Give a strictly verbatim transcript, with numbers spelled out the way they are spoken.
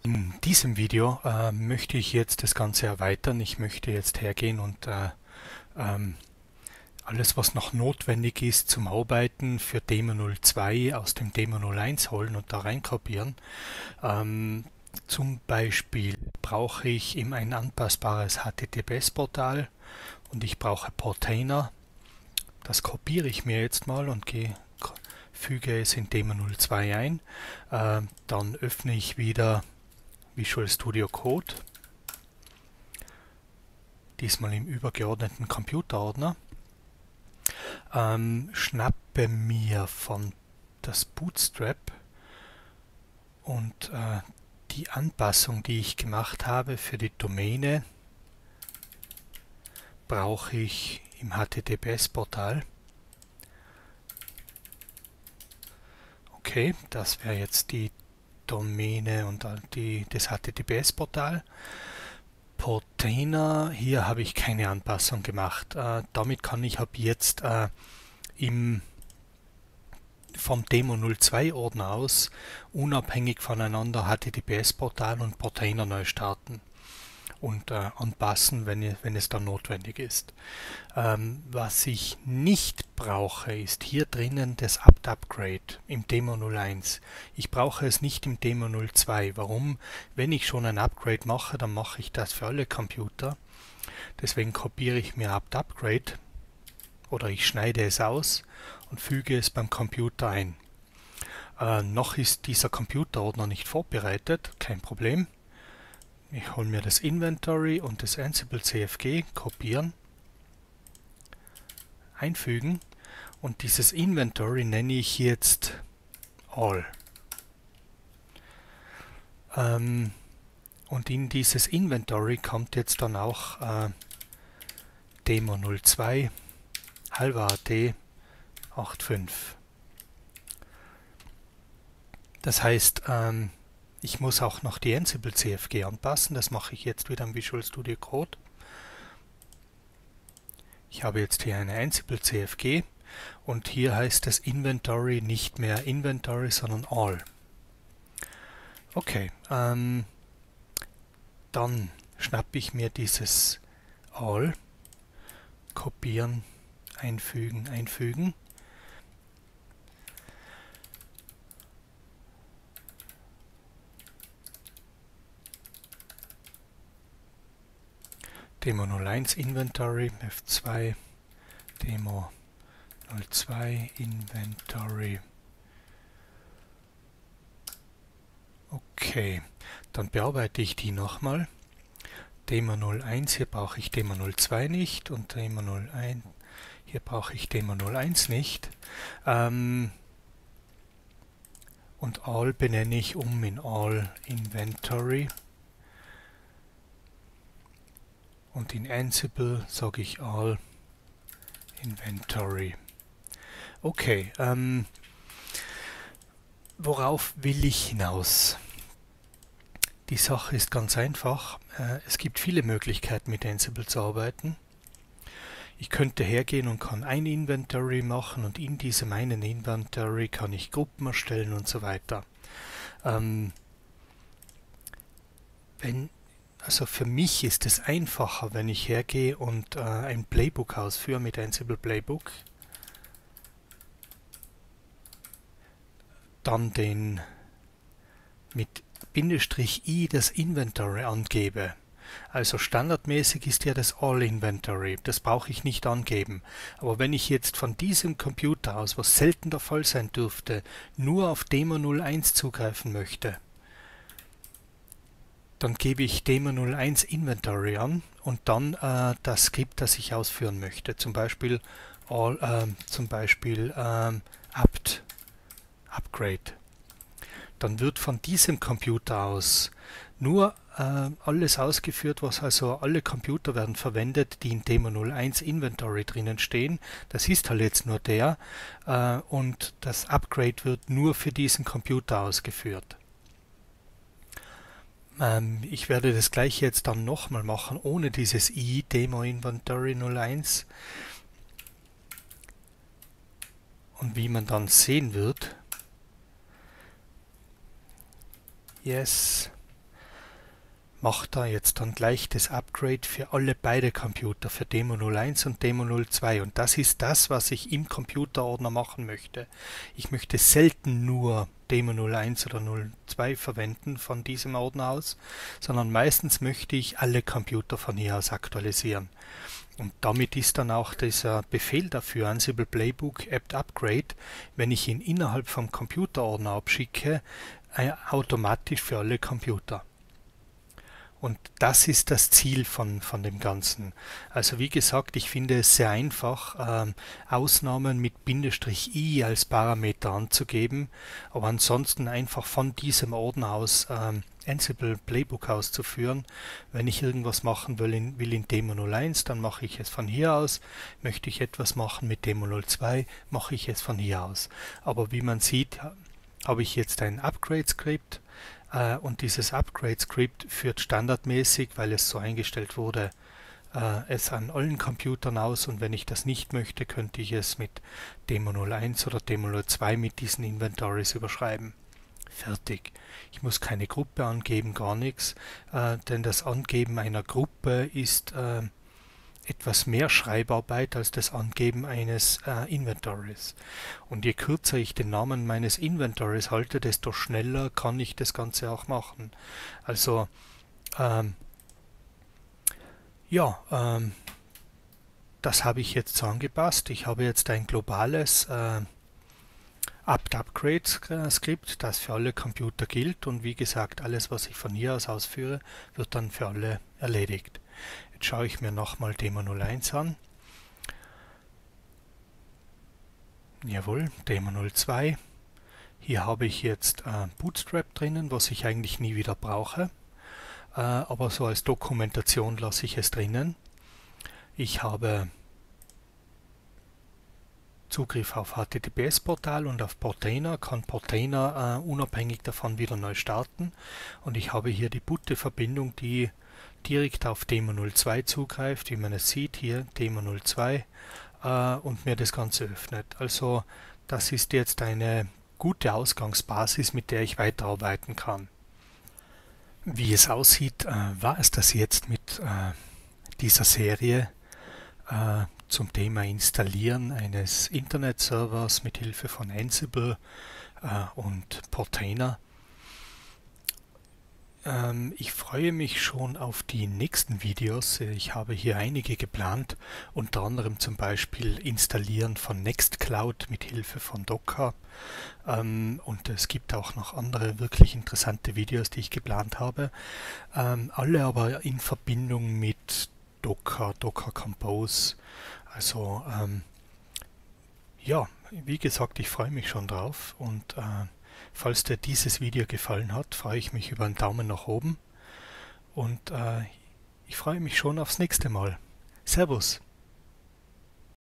In diesem Video äh, möchte ich jetzt das Ganze erweitern. Ich möchte jetzt hergehen und äh, ähm, alles, was noch notwendig ist zum Arbeiten für Demo null zwei aus dem Demo null eins holen und da rein kopieren. Ähm, zum Beispiel brauche ich eben ein anpassbares H T T P S-Portal und ich brauche Portainer. Das kopiere ich mir jetzt mal und gehe, füge es in Demo null zwei ein. Äh, dann öffne ich wieder Visual Studio Code, diesmal im übergeordneten Computerordner, ähm, schnappe mir von das Bootstrap und äh, die Anpassung, die ich gemacht habe für die Domäne, brauche ich im H T T P S-Portal. Okay, das wäre jetzt die Domäne und die, das H T T P S-Portal. Portainer, hier habe ich keine Anpassung gemacht. Äh, damit kann ich ab jetzt äh, im, vom Demo null zwei Ordner aus unabhängig voneinander H T T P S-Portal und Portainer neu starten und äh, anpassen, wenn, wenn es dann notwendig ist. Ähm, was ich nicht brauche, ist hier drinnen das apt-upgrade im Demo null eins. Ich brauche es nicht im Demo null zwei. Warum? Wenn ich schon ein Upgrade mache, dann mache ich das für alle Computer. Deswegen kopiere ich mir apt-upgrade oder ich schneide es aus und füge es beim Computer ein. Äh, noch ist dieser Computerordner nicht vorbereitet, kein Problem. Ich hole mir das Inventory und das Ansible C F G, kopieren, einfügen und dieses Inventory nenne ich jetzt All. Ähm, und in dieses Inventory kommt jetzt dann auch äh, Demo null zwei, halber.at fünfundachtzig. Das heißt, ähm, ich muss auch noch die Ansible C F G anpassen. Das mache ich jetzt wieder im Visual Studio Code. Ich habe jetzt hier eine Ansible C F G und hier heißt das Inventory nicht mehr Inventory, sondern All. Okay, ähm, dann schnappe ich mir dieses All, kopieren, einfügen, einfügen. Demo null eins Inventory, F zwei, Demo null zwei Inventory. Okay, dann bearbeite ich die nochmal. Demo null eins, hier brauche ich Demo null zwei nicht und Demo null eins, hier brauche ich Demo null eins nicht. Ähm, und All benenne ich um in All Inventory. Und in Ansible sage ich All Inventory. Okay, ähm, worauf will ich hinaus? Die Sache ist ganz einfach. Äh, es gibt viele Möglichkeiten mit Ansible zu arbeiten. Ich könnte hergehen und kann ein Inventory machen und in diesem einen Inventory kann ich Gruppen erstellen und so weiter. Ähm, wenn Also für mich ist es einfacher, wenn ich hergehe und äh, ein Playbook ausführe mit Ansible Playbook, dann den mit Bindestrich i das Inventory angebe. Also standardmäßig ist ja das All Inventory, das brauche ich nicht angeben. Aber wenn ich jetzt von diesem Computer aus, was selten der Fall sein dürfte, nur auf Demo null eins zugreifen möchte, dann gebe ich Demo null eins Inventory an und dann äh, das Skript, das ich ausführen möchte. Zum Beispiel, all, äh, zum Beispiel ähm, apt upgrade. Dann wird von diesem Computer aus nur äh, alles ausgeführt, was also alle Computer werden verwendet, die in Demo null eins Inventory drinnen stehen. Das ist halt jetzt nur der äh, und das Upgrade wird nur für diesen Computer ausgeführt. Ich werde das gleiche jetzt dann nochmal machen, ohne dieses i, Demo Inventory null eins. Und wie man dann sehen wird, yes, macht er jetzt dann gleich das Upgrade für alle beide Computer, für Demo null eins und Demo null zwei. Und das ist das, was ich im Computerordner machen möchte. Ich möchte selten nur Demo null eins oder null zwei verwenden von diesem Ordner aus, sondern meistens möchte ich alle Computer von hier aus aktualisieren. Und damit ist dann auch dieser Befehl dafür, Ansible Playbook apt upgrade, wenn ich ihn innerhalb vom Computerordner abschicke, automatisch für alle Computer. Und das ist das Ziel von, von dem Ganzen. Also wie gesagt, ich finde es sehr einfach, ähm, Ausnahmen mit Bindestrich i als Parameter anzugeben, aber ansonsten einfach von diesem Ordner aus ähm, Ansible Playbook auszuführen. Wenn ich irgendwas machen will in, will in Demo null eins, dann mache ich es von hier aus. Möchte ich etwas machen mit Demo null zwei, mache ich es von hier aus. Aber wie man sieht, habe ich jetzt ein Upgrade-Skript, äh, und dieses Upgrade-Skript führt standardmäßig, weil es so eingestellt wurde, äh, es an allen Computern aus, und wenn ich das nicht möchte, könnte ich es mit Demo null eins oder Demo null zwei mit diesen Inventories überschreiben. Fertig. Ich muss keine Gruppe angeben, gar nichts, äh, denn das Angeben einer Gruppe ist äh, etwas mehr Schreibarbeit als das Angeben eines äh, Inventories. Und je kürzer ich den Namen meines Inventories halte, desto schneller kann ich das Ganze auch machen. Also ähm, ja, ähm, das habe ich jetzt so angepasst. Ich habe jetzt ein globales äh, apt-upgrade-Skript, das für alle Computer gilt, und wie gesagt, alles, was ich von hier aus ausführe, wird dann für alle erledigt. Jetzt schaue ich mir nochmal Demo null eins an. Jawohl, Demo null zwei. Hier habe ich jetzt äh, Bootstrap drinnen, was ich eigentlich nie wieder brauche, äh, aber so als Dokumentation lasse ich es drinnen. Ich habe Zugriff auf H T T P S-Portal und auf Portainer, kann Portainer äh, unabhängig davon wieder neu starten, und ich habe hier die Boot-Verbindung, die direkt auf Demo null zwei zugreift, wie man es sieht hier, Demo null zwei, äh, und mir das Ganze öffnet. Also das ist jetzt eine gute Ausgangsbasis, mit der ich weiterarbeiten kann. Wie es aussieht, äh, war es das jetzt mit äh, dieser Serie äh, zum Thema Installieren eines Internetservers mit Hilfe von Ansible äh, und Portainer. Ähm, ich freue mich schon auf die nächsten Videos. Ich habe hier einige geplant, unter anderem zum Beispiel Installieren von Nextcloud mit Hilfe von Docker. Ähm, und es gibt auch noch andere wirklich interessante Videos, die ich geplant habe. Ähm, alle aber in Verbindung mit Docker, Docker Compose. Also ähm, ja, wie gesagt, ich freue mich schon drauf, und äh, falls dir dieses Video gefallen hat, freue ich mich über einen Daumen nach oben, und äh, ich freue mich schon aufs nächste Mal. Servus!